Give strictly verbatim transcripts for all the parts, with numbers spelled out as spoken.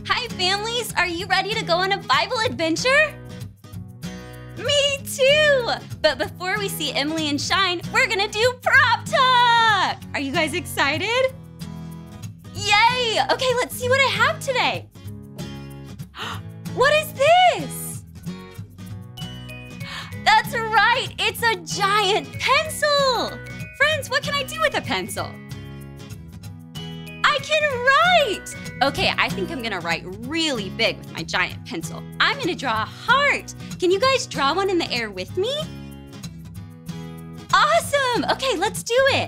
Hi, families! Are you ready to go on a Bible adventure? Me too! But before we see Emily and Shine, we're gonna do prop talk! Are you guys excited? Yay! Okay, let's see what I have today. What is this? That's right, it's a giant pencil! Friends, what can I do with a pencil? I can write! Okay, I think I'm gonna write really big with my giant pencil. I'm gonna draw a heart. Can you guys draw one in the air with me? Awesome! Okay, let's do it.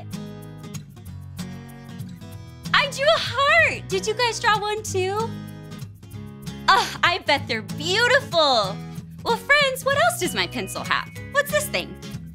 I drew a heart! Did you guys draw one too? Oh, I bet they're beautiful. Well, friends, what else does my pencil have? What's this thing?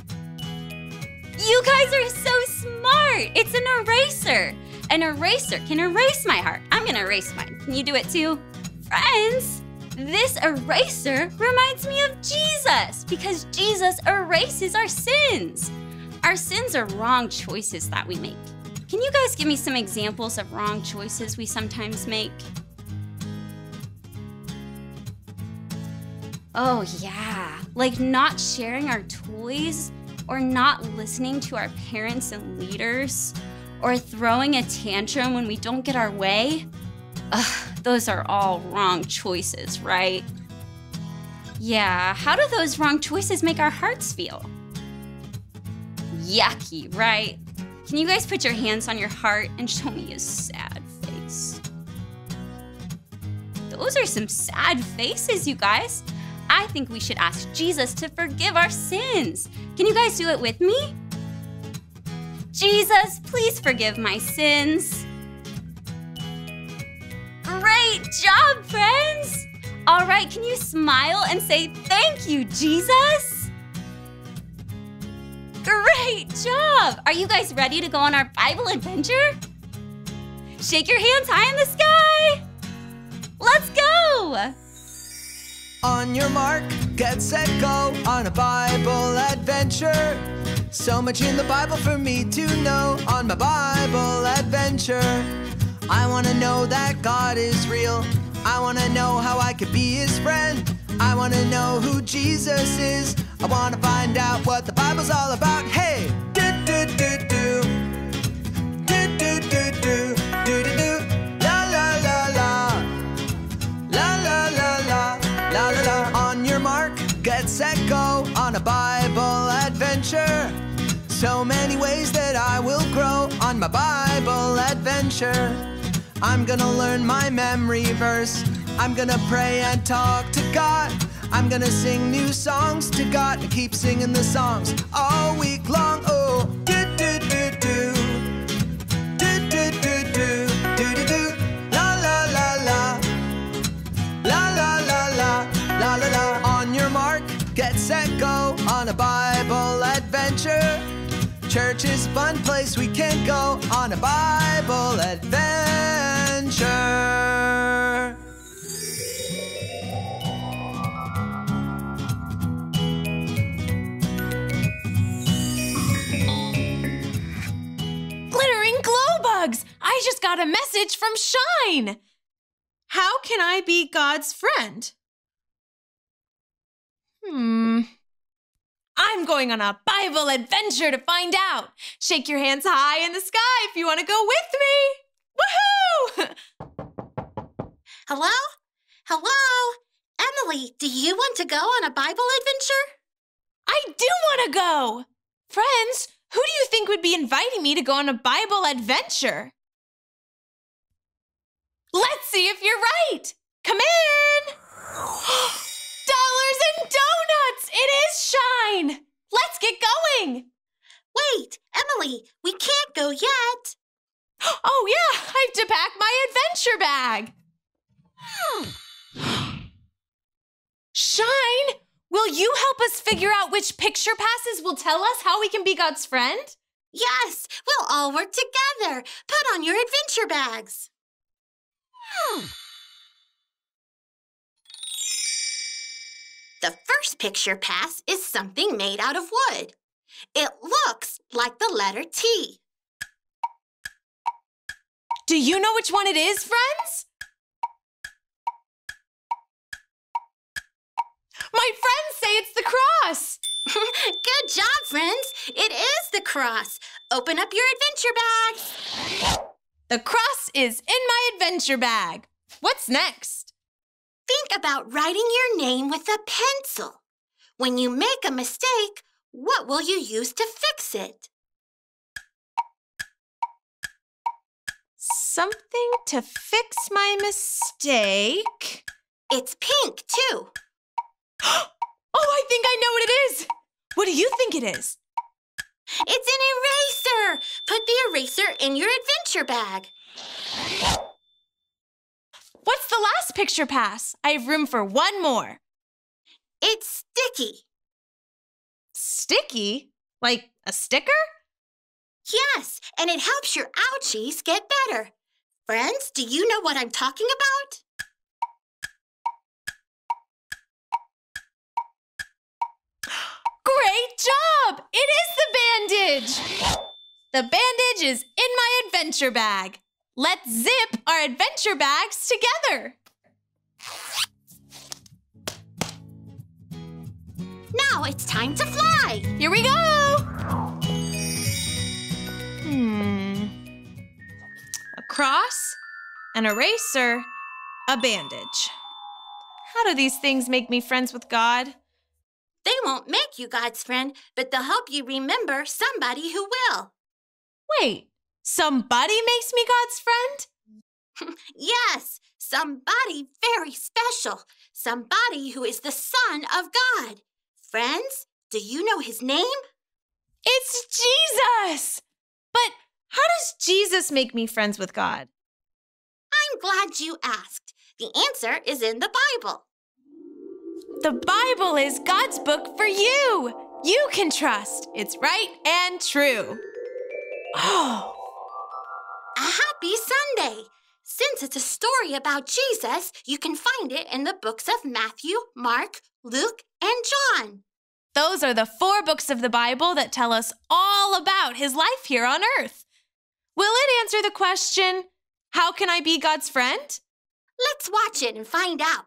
You guys are so smart! It's an eraser. An eraser can erase my heart. I'm gonna erase mine. Can you do it too? Friends, this eraser reminds me of Jesus because Jesus erases our sins. Our sins are wrong choices that we make. Can you guys give me some examples of wrong choices we sometimes make? Oh yeah, like not sharing our toys or not listening to our parents and leaders, or throwing a tantrum when we don't get our way. Ugh, those are all wrong choices, right? Yeah, how do those wrong choices make our hearts feel? Yucky, right? Can you guys put your hands on your heart and show me a sad face? Those are some sad faces, you guys. I think we should ask Jesus to forgive our sins. Can you guys do it with me? Jesus, please forgive my sins. Great job, friends! All right, can you smile and say thank you, Jesus? Great job! Are you guys ready to go on our Bible adventure? Shake your hands high in the sky! Let's go! On your mark, get set, go on a Bible adventure. So much in the Bible for me to know on my Bible adventure. I want to know that God is real. I want to know how I could be his friend. I want to know who Jesus is. I want to find out what the Bible's all about. Hey! Do do do do. Do do do do. Do do do. La la la la. La la la la. La la la. On your mark, get set, go on a Bible adventure. So many ways that I will grow on my Bible adventure. I'm gonna learn my memory verse. I'm gonna pray and talk to God. I'm gonna sing new songs to God and keep singing the songs all week long. Oh, do do do do. Do do do do. Do do do. La la la la. La la la la. La la la. On your mark, get set, go on a Bible adventure. Church is a fun place we can go on a Bible adventure. Glittering glow bugs! I just got a message from Shine. How can I be God's friend? Hmm. I'm going on a Bible adventure to find out. Shake your hands high in the sky if you want to go with me. Woohoo! Hello? Hello? Emily, do you want to go on a Bible adventure? I do want to go. Friends, who do you think would be inviting me to go on a Bible adventure? Let's see if you're right. Come in. Dollars and donuts! It is Shine! Let's get going! Wait, Emily, we can't go yet. Oh yeah, I have to pack my adventure bag. Shine, will you help us figure out which picture passes will tell us how we can be God's friend? Yes, we'll all work together. Put on your adventure bags. The first picture pass is something made out of wood. It looks like the letter T. Do you know which one it is, friends? My friends say it's the cross. Good job, friends. It is the cross. Open up your adventure bags. The cross is in my adventure bag. What's next? Think about writing your name with a pencil. When you make a mistake, what will you use to fix it? Something to fix my mistake. It's pink, too. Oh, I think I know what it is. What do you think it is? It's an eraser. Put the eraser in your adventure bag. What's the last picture pass? I have room for one more. It's sticky. Sticky? Like a sticker? Yes, and it helps your ouchies get better. Friends, do you know what I'm talking about? Great job! It is the bandage! The bandage is in my adventure bag. Let's zip our adventure bags together. Now it's time to fly. Here we go! Hmm. A cross, an eraser, a bandage. How do these things make me friends with God? They won't make you God's friend, but they'll help you remember somebody who will. Wait, somebody makes me God's friend? Yes, somebody very special. Somebody who is the Son of God. Friends, do you know his name? It's Jesus! But how does Jesus make me friends with God? I'm glad you asked. The answer is in the Bible. The Bible is God's book for you. You can trust. It's right and true. Oh. A happy Sunday. Since it's a story about Jesus, you can find it in the books of Matthew, Mark, Luke, and John. Those are the four books of the Bible that tell us all about his life here on earth. Will it answer the question, how can I be God's friend? Let's watch it and find out.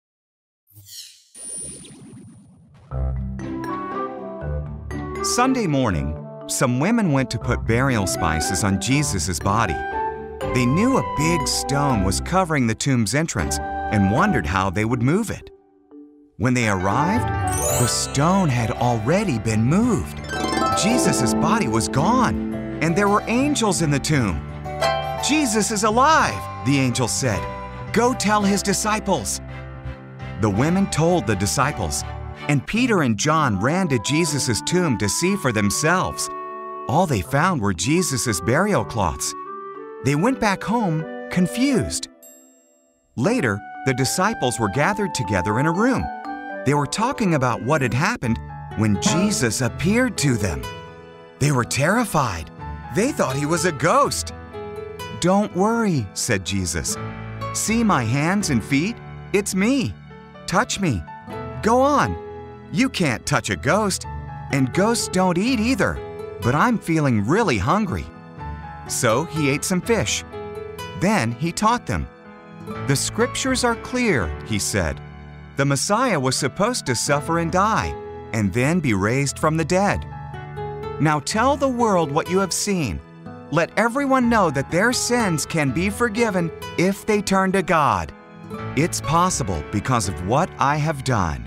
Sunday morning, some women went to put burial spices on Jesus' body. They knew a big stone was covering the tomb's entrance and wondered how they would move it. When they arrived, the stone had already been moved. Jesus' body was gone, and there were angels in the tomb. Jesus is alive, the angel said. Go tell his disciples. The women told the disciples, and Peter and John ran to Jesus' tomb to see for themselves. All they found were Jesus' burial cloths. They went back home confused. Later, the disciples were gathered together in a room. They were talking about what had happened when Jesus appeared to them. They were terrified. They thought he was a ghost. Don't worry, said Jesus. See my hands and feet? It's me. Touch me. Go on. You can't touch a ghost, and ghosts don't eat either, but I'm feeling really hungry. So he ate some fish. Then he taught them. The scriptures are clear, he said. The Messiah was supposed to suffer and die, and then be raised from the dead. Now tell the world what you have seen. Let everyone know that their sins can be forgiven if they turn to God. It's possible because of what I have done.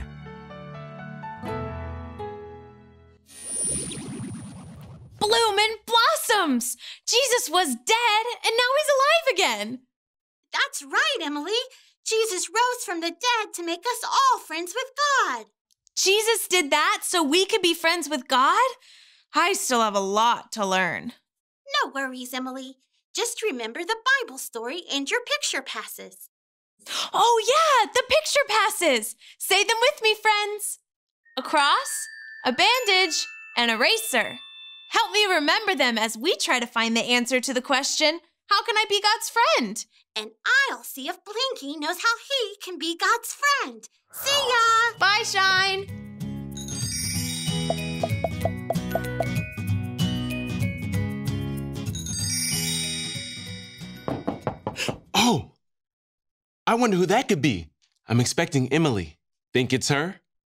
Bloomin' blossoms! Jesus was dead, and now he's alive again. That's right, Emily. Jesus rose from the dead to make us all friends with God. Jesus did that so we could be friends with God? I still have a lot to learn. No worries, Emily. Just remember the Bible story and your picture passes. Oh yeah, the picture passes! Say them with me, friends. A cross, a bandage, an eraser. Help me remember them as we try to find the answer to the question, how can I be God's friend? And I'll see if Blinky knows how he can be God's friend. See ya! Bye, Shine! Oh! I wonder who that could be. I'm expecting Emily. Think it's her?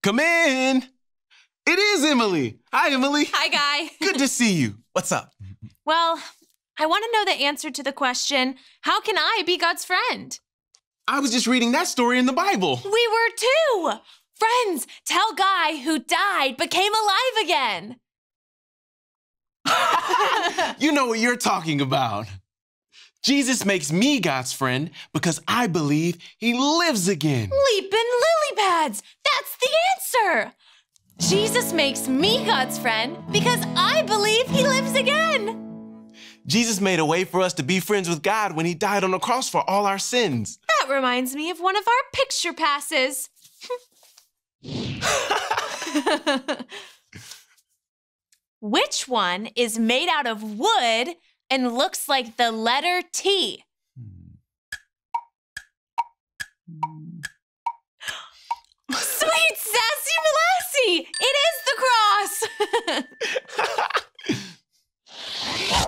Come in. It is Emily. Hi, Emily. Hi, Guy. Good to see you. What's up? Well, I want to know the answer to the question, how can I be God's friend? I was just reading that story in the Bible. We were too. Friends, tell Guy who died but came alive again. You know what you're talking about. Jesus makes me God's friend because I believe he lives again. Leapin' lily pads. That's the answer. Jesus makes me God's friend because I believe he lives again. Jesus made a way for us to be friends with God when he died on the cross for all our sins. That reminds me of one of our picture passes. Which one is made out of wood and looks like the letter T? Sweet sassy Molassie! It is the cross!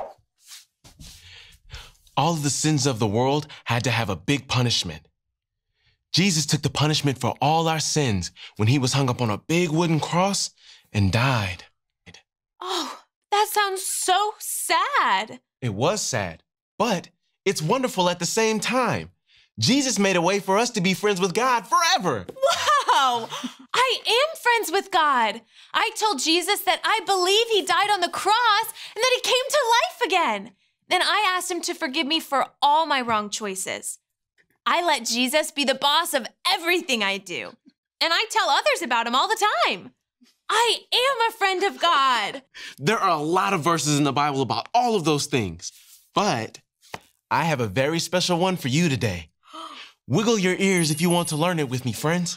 All of the sins of the world had to have a big punishment. Jesus took the punishment for all our sins when he was hung up on a big wooden cross and died. Oh, that sounds so sad. It was sad, but it's wonderful at the same time. Jesus made a way for us to be friends with God forever. Wow! I am friends with God. I told Jesus that I believe he died on the cross and that he came to life again. Then I asked him to forgive me for all my wrong choices. I let Jesus be the boss of everything I do. And I tell others about him all the time. I am a friend of God. There are a lot of verses in the Bible about all of those things, but I have a very special one for you today. Wiggle your ears if you want to learn it with me, friends.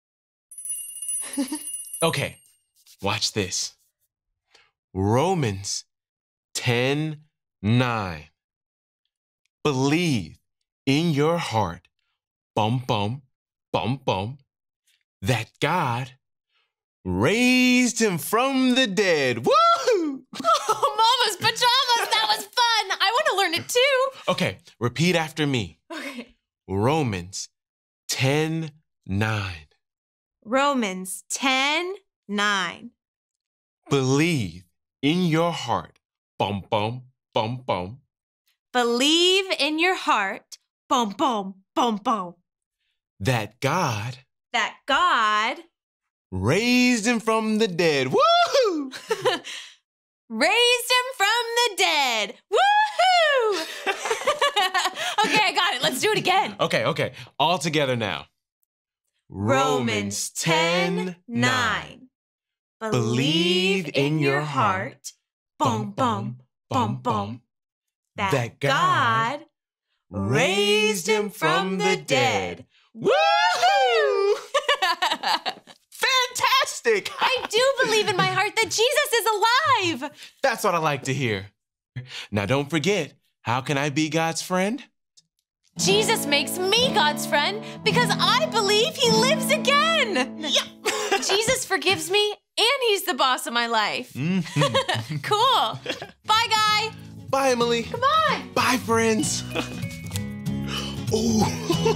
Okay, watch this. Romans ten nine. Believe in your heart, bum bum, bum bum, that God raised him from the dead. Woo! Oh, Mama's pajamas, that was fun. I want to learn it too. Okay, repeat after me. Okay. Romans ten nine. Romans ten nine. Believe in your heart, bum bum, bum bum, Believe in your heart, bum bum, bum bum, that God that God raised him from the dead. Woo! raised him from the dead. Woohoo! Okay, I got it. Let's do it again. Okay, okay. All together now. Romans ten nine. Believe in your heart, bum bum, bum bum, that God raised him from the dead. Woohoo! Fantastic! I do believe in my heart that Jesus is alive. That's what I like to hear. Now don't forget, how can I be God's friend? Jesus makes me God's friend because I believe he lives again. Yep. Jesus forgives me and he's the boss of my life. Mm-hmm. Cool. Bye, Guy. Bye, Emily. Come on. Bye, friends. Oh.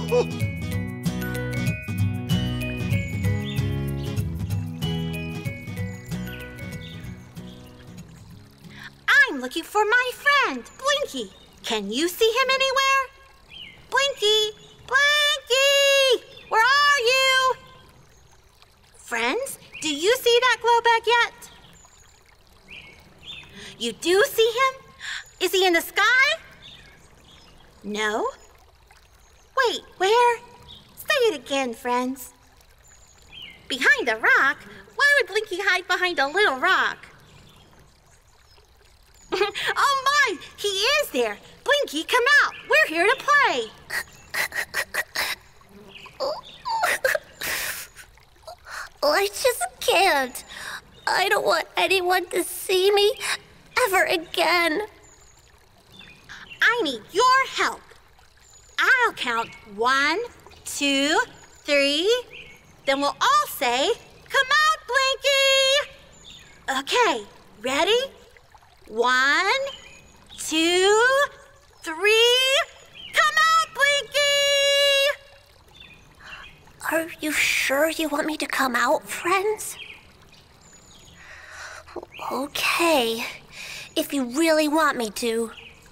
I'm looking for my friend, Blinky. Can you see him anywhere? Blinky! Blinky! Where are you? Friends, do you see that glow bag yet? You do see him? Is he in the sky? No? Wait, where? Say it again, friends. Behind a rock? Why would Blinky hide behind a little rock? Oh my! He is there! Blinky, come out! We're here to play! I just can't. I don't want anyone to see me ever again. I need your help. I'll count one, two, three. Then we'll all say, "Come out, Blinky!" Okay, ready? One, two, three. Come out, Blinky! Are you sure you want me to come out, friends? Okay, if you really want me to.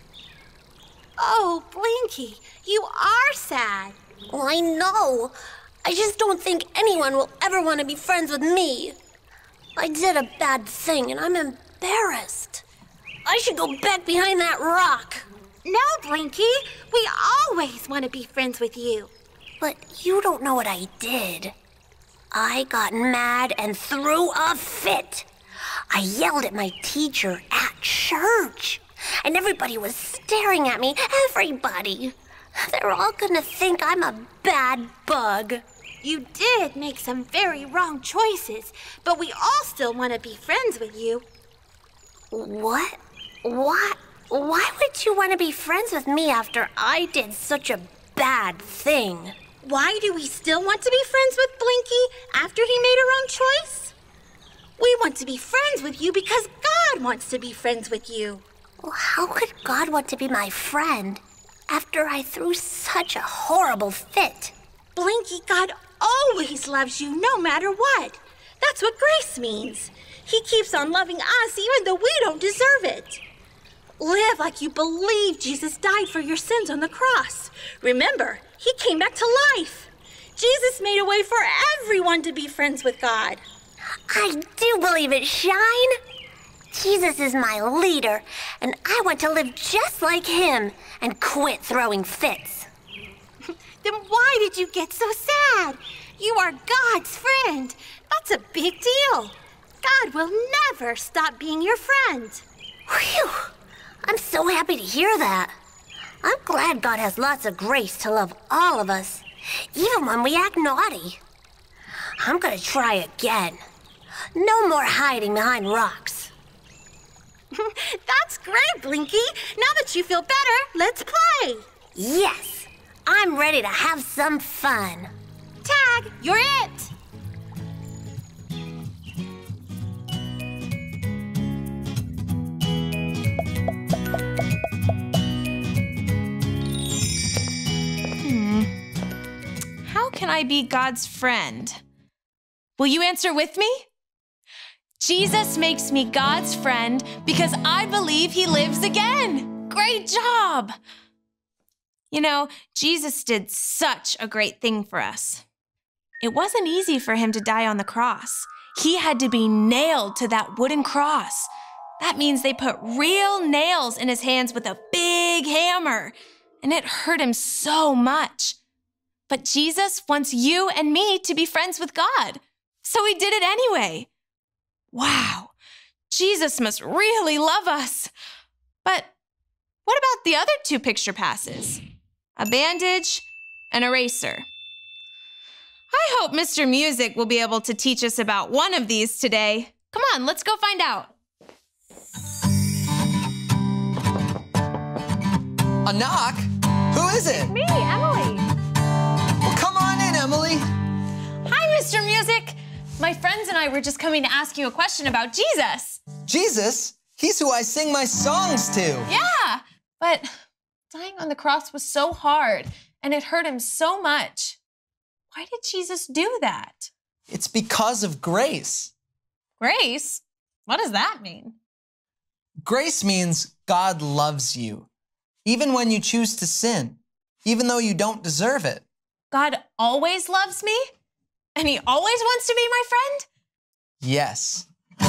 Oh, Blinky, you are sad. Well, I know. I just don't think anyone will ever want to be friends with me. I did a bad thing and I'm embarrassed. I should go back behind that rock. No, Blinky, we always want to be friends with you. But you don't know what I did. I got mad and threw a fit. I yelled at my teacher at church. And everybody was staring at me. Everybody. They're all gonna think I'm a bad bug. You did make some very wrong choices, but we all still want to be friends with you. What? What? Why would you want to be friends with me after I did such a bad thing? Why do we still want to be friends with Blinky after he made a wrong choice? We want to be friends with you because God wants to be friends with you. Well, how could God want to be my friend after I threw such a horrible fit? Blinky, God always loves you no matter what. That's what grace means. He keeps on loving us even though we don't deserve it. Live like you believe Jesus died for your sins on the cross. Remember, he came back to life. Jesus made a way for everyone to be friends with God. I do believe it, Shine. Jesus is my leader, and I want to live just like him and quit throwing fits. Then why did you get so sad? You are God's friend. That's a big deal. God will never stop being your friend. Whew! I'm so happy to hear that. I'm glad God has lots of grace to love all of us, even when we act naughty. I'm gonna try again. No more hiding behind rocks. That's great, Blinky. Now that you feel better, let's play. Yes, I'm ready to have some fun. Tag, you're it. How can I be God's friend? Will you answer with me? Jesus makes me God's friend because I believe he lives again. Great job. You know, Jesus did such a great thing for us. It wasn't easy for him to die on the cross. He had to be nailed to that wooden cross. That means they put real nails in his hands with a big hammer, and it hurt him so much. But Jesus wants you and me to be friends with God, so he did it anyway. Wow, Jesus must really love us. But what about the other two picture passes? A bandage, and an eraser. I hope Mister Music will be able to teach us about one of these today. Come on, let's go find out. A knock? Who is it? Me, Emily. Well, come on in, Emily. Hi, Mister Music. My friends and I were just coming to ask you a question about Jesus. Jesus? He's who I sing my songs to. Yeah, but dying on the cross was so hard, and it hurt him so much. Why did Jesus do that? It's because of grace. Grace? What does that mean? Grace means God loves you, even when you choose to sin, even though you don't deserve it. God always loves me? And he always wants to be my friend? Yes.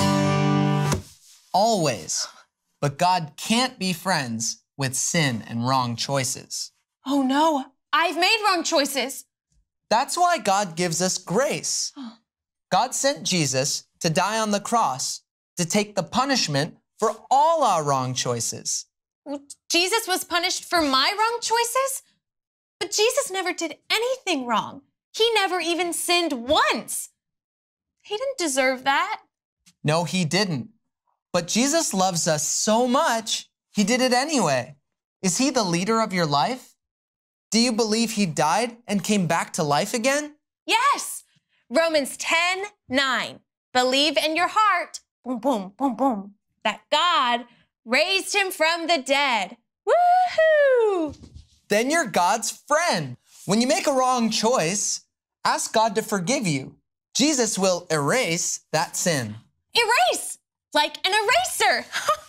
Always. But God can't be friends with sin and wrong choices. Oh no, I've made wrong choices. That's why God gives us grace. God sent Jesus to die on the cross to take the punishment for all our wrong choices. Jesus was punished for my wrong choices? But Jesus never did anything wrong. He never even sinned once. He didn't deserve that. No, he didn't. But Jesus loves us so much, he did it anyway. Is he the leader of your life? Do you believe he died and came back to life again? Yes. Romans ten nine. Believe in your heart, boom, boom, boom, boom, that God raised him from the dead. Woohoo! Then you're God's friend. When you make a wrong choice, ask God to forgive you. Jesus will erase that sin. Erase! Like an eraser.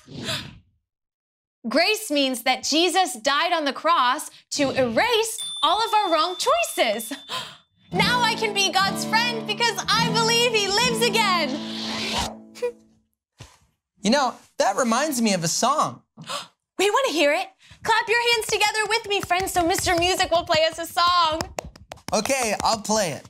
Grace means that Jesus died on the cross to erase all of our wrong choices. Now I can be God's friend because I believe he lives again. You know, that reminds me of a song. We want to hear it. Clap your hands together with me, friends, so Mister Music will play us a song. Okay, I'll play it.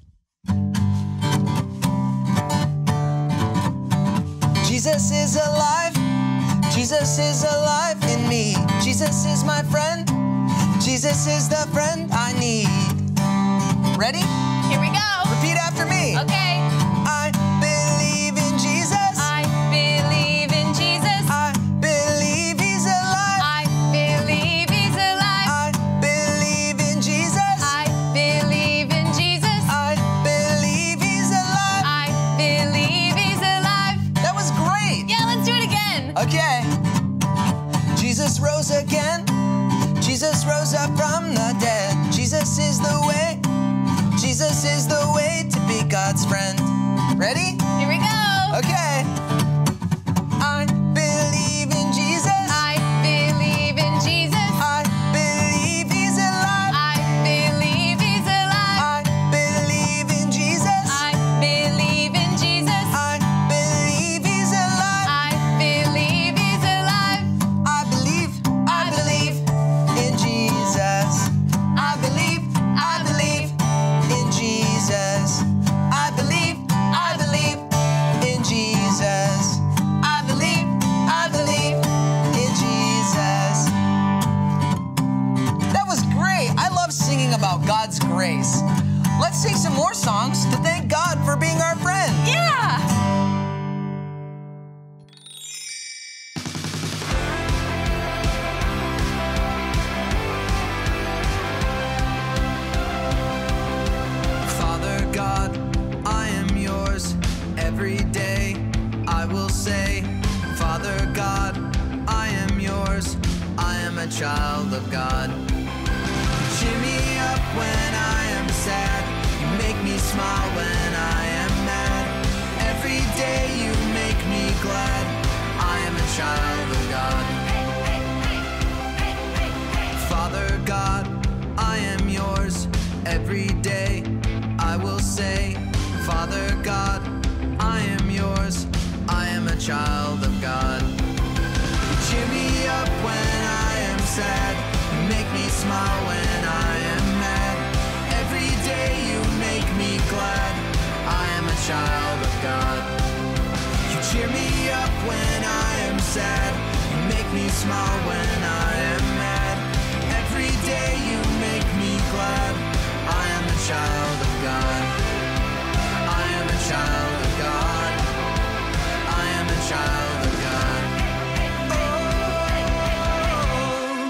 Jesus is alive. Jesus is alive in me. Jesus is my friend. Jesus is the friend I need. Ready? Here we go. Repeat after me. Okay. I believe in Jesus. I believe in Jesus. I believe he's alive. I believe he's alive. I believe in Jesus. I believe in Jesus. I believe he's alive. I believe he's alive. That was great. Yeah, let's do it again. Okay. Jesus rose again. Jesus rose up from the dead. Jesus is the way. Jesus is the way to be God's friend. Ready? Here we go. Okay. I believe in Jesus. I believe in Jesus. I believe he's alive. I believe he's alive. I believe in Jesus. I believe in Jesus. I believe he's alive. I believe he's alive. I believe, I believe in Jesus. I believe, I believe in Jesus. I believe, I believe in Jesus. I believe, I believe in Jesus. That was great. I love singing about God's grace. Let's sing some more songs to thank God for being our friend. Yeah. Father God, I am yours. Every day I will say, Father God, I am yours. I am a child of God. Cheer me up when I am sad. You make me smile when I am mad. Every day you make me glad. I am a child of God. Father God, I am yours. Every day I will say, Father God, I am yours. I am a child of God. Cheer me up when I am sad. You make me smile when I am mad. Every day you make me glad. I am a child of God. You cheer me up when I am sad. You make me smile when I am mad. Every day you make me glad. I am a child of God. I am a child of God. I am a child of God. Oh.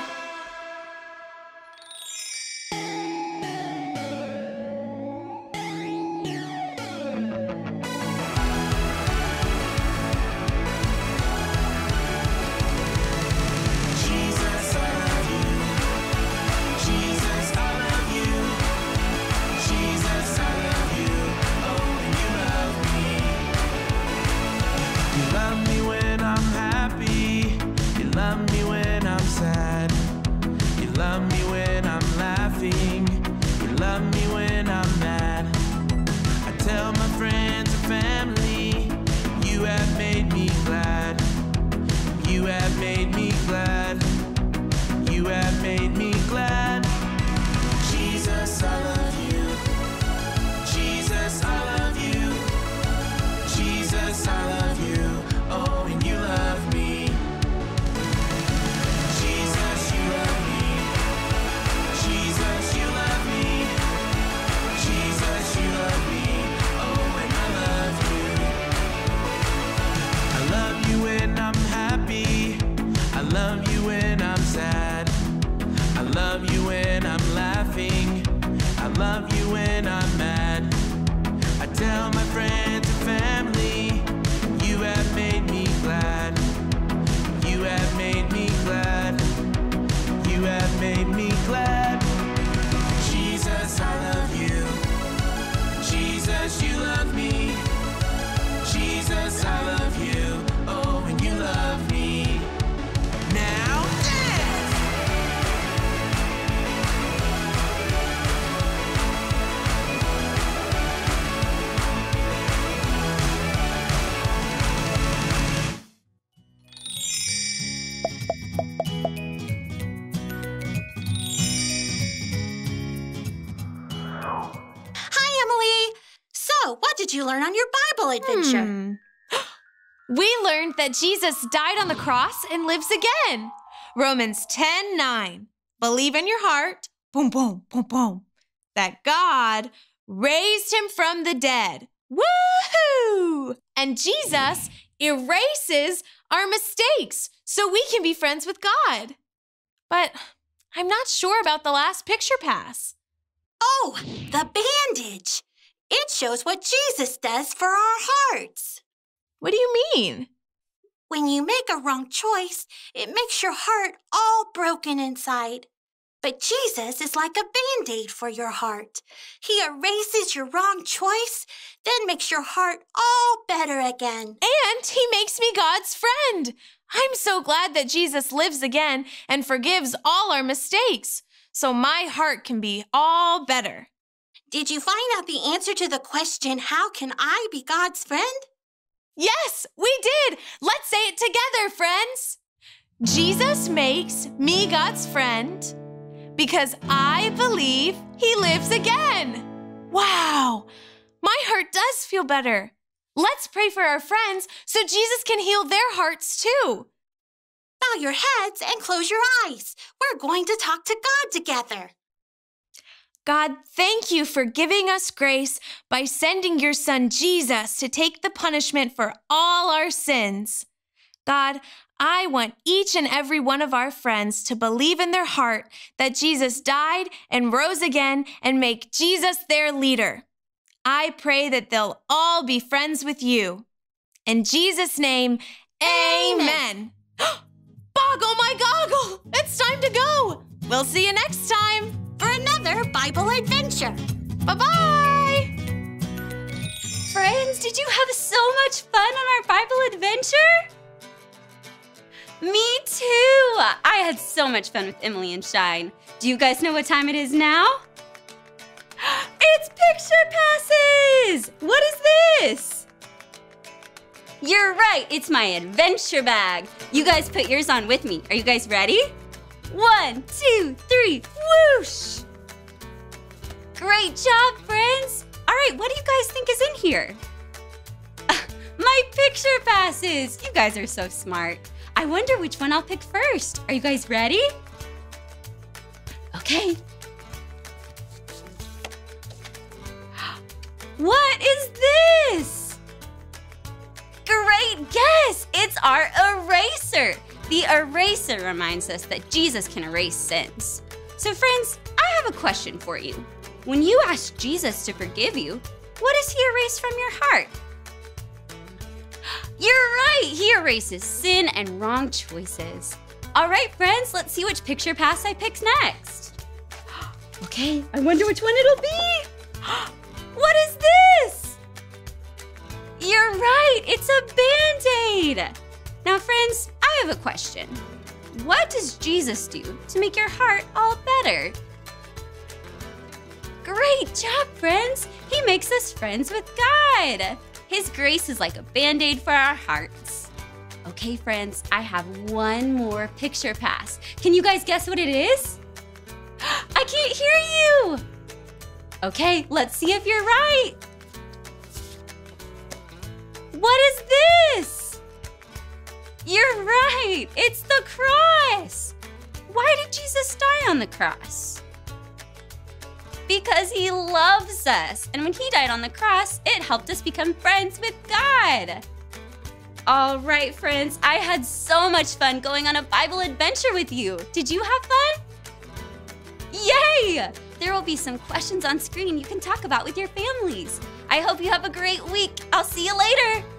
did you learn on your Bible adventure? Hmm. We learned that Jesus died on the cross and lives again. Romans ten nine. Believe in your heart, boom, boom, boom, boom, that God raised him from the dead. Woohoo! And Jesus erases our mistakes so we can be friends with God. But I'm not sure about the last picture pass. Oh, the bandage. It shows what Jesus does for our hearts. What do you mean? When you make a wrong choice, it makes your heart all broken inside. But Jesus is like a Band-Aid for your heart. He erases your wrong choice, then makes your heart all better again. And he makes me God's friend. I'm so glad that Jesus lives again and forgives all our mistakes, so my heart can be all better. Did you find out the answer to the question, how can I be God's friend? Yes, we did. Let's say it together, friends. Jesus makes me God's friend because I believe he lives again. Wow, my heart does feel better. Let's pray for our friends so Jesus can heal their hearts too. Bow your heads and close your eyes. We're going to talk to God together. God, thank you for giving us grace by sending your son Jesus to take the punishment for all our sins. God, I want each and every one of our friends to believe in their heart that Jesus died and rose again and make Jesus their leader. I pray that they'll all be friends with you. In Jesus' name, amen. Boggle my goggle! It's time to go! We'll see you next time for another Bible adventure. Bye-bye! Friends, did you have so much fun on our Bible adventure? Me too! I had so much fun with Emily and Shine. Do you guys know what time it is now? It's picture passes! What is this? You're right, it's my adventure bag. You guys put yours on with me. Are you guys ready? One, two, three, whoosh! Great job, friends! All right, what do you guys think is in here? My picture passes! You guys are so smart. I wonder which one I'll pick first. Are you guys ready? Okay. What is this? Great guess! It's our eraser. The eraser reminds us that Jesus can erase sins. So friends, I have a question for you. When you ask Jesus to forgive you, what does he erase from your heart? You're right, he erases sin and wrong choices. All right, friends, let's see which picture pass I picked next. Okay, I wonder which one it'll be. What is this? You're right, it's a Band-Aid. Now, friends, I have a question. What does Jesus do to make your heart all better? Great job, friends. He makes us friends with God. His grace is like a Band-Aid for our hearts. Okay, friends, I have one more picture pass. Can you guys guess what it is? I can't hear you. Okay, let's see if you're right. What is this? You're right, it's the cross. Why did Jesus die on the cross? Because he loves us. And when he died on the cross, it helped us become friends with God. All right, friends, I had so much fun going on a Bible adventure with you. Did you have fun? Yay! There will be some questions on screen you can talk about with your families. I hope you have a great week. I'll see you later.